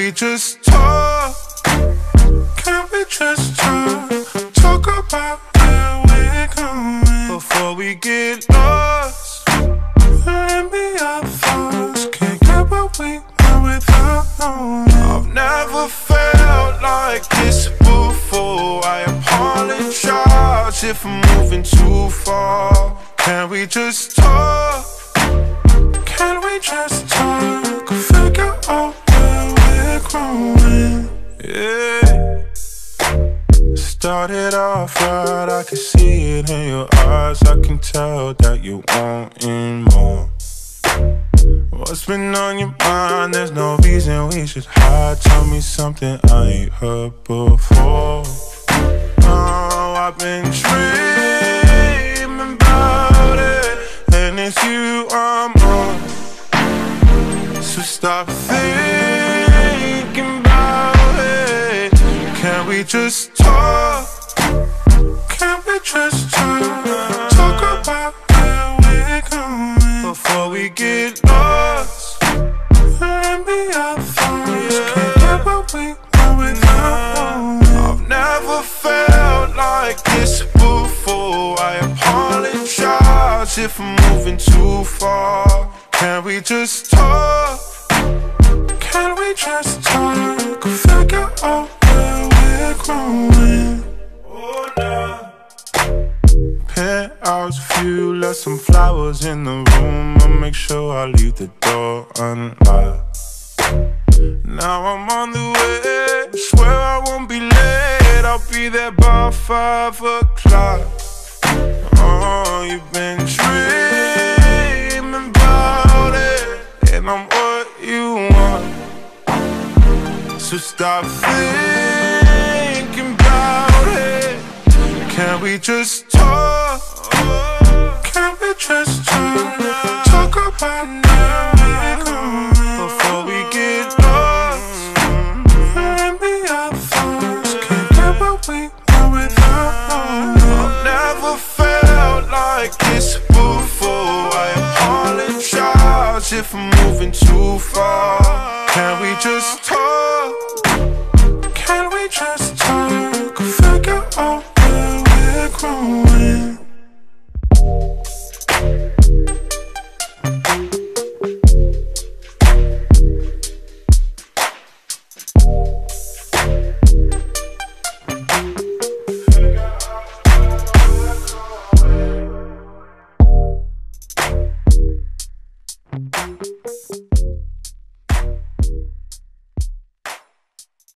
we just talk? Can we just talk? Talk about where we're going before we get lost. Let me our thoughts. Can't get what we want without knowing. I've never felt like this before. I apologize if I'm moving too far. Can we just talk? Can we just talk? Figure out where we're growing. Yeah. Started off right, I can see it in your eyes. I can tell that you wanting more. What's been on your mind? There's no reason we should hide. Tell me something I ain't heard before. Oh, I've been dreaming about it, and it's you I'm on. So stop thinking about it. Can we just talk? Can we just talk? Talk about where we're going before we get lost. Let me our thoughts. Can't get what we want without knowing. I've never felt like this before. I apologize if I'm moving too far. Can we just talk? Can we just talk? Figure out where we're growing. Oh, no. Penthouse view, left some flowers in the room. I'll make sure I leave the door unlocked. Now I'm on the way, swear I won't be late. I'll be there by 5 o'clock. Oh, you've been dreaming about it, and I'm what you want. So stop thinking about it. Can we just talk? Can we just talk? Talk about where we're going before we get lost. Let me our thoughts. Can't get what we want without knowing. I've never felt like this before. I apologize if I'm moving too far. Can we just talk? Can we just talk? Figure out where we're growing.